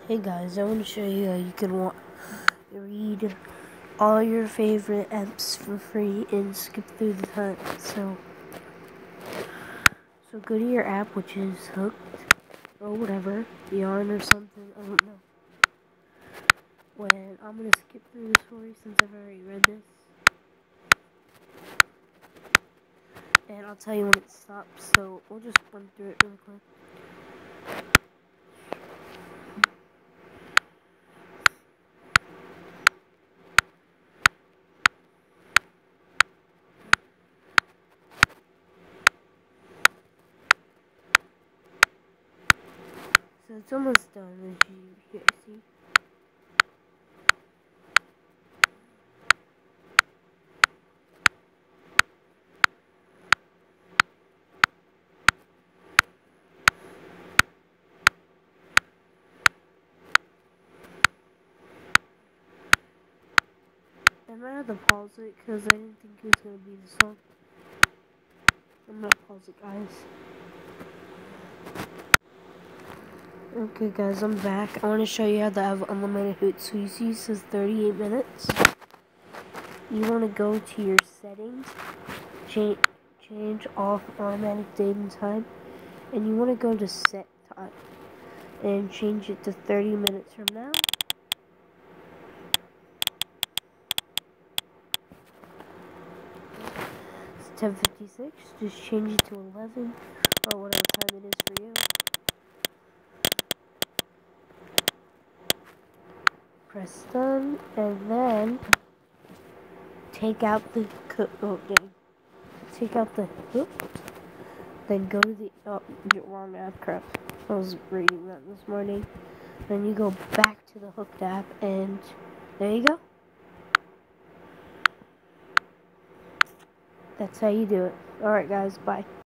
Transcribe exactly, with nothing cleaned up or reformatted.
Hey guys, I want to show you how you can wa read all your favorite apps for free and skip through the time. So, so go to your app, which is Hooked or whatever, Yarn or something. I don't know. When I'm gonna skip through the story since I've already read this, and I'll tell you when it stops. So we'll just run through it real quick. So it's almost done, as you here, see. I might have to pause it because I didn't think it was gonna be this long. I'm gonna pause it, guys. Okay guys, I'm back. I want to show you how to have unlimited Hootsuite. It says thirty-eight minutes. You want to go to your settings, change, change off automatic date and time, and you want to go to set time, and change it to thirty minutes from now. It's ten fifty-six, just change it to eleven, or whatever time it is for you. Press done, and then take out the co oh, dang. Take out the hook, then go to the oh, wrong app, crap. I was reading that this morning. Then you go back to the Hooked app, and there you go. That's how you do it. Alright guys, bye.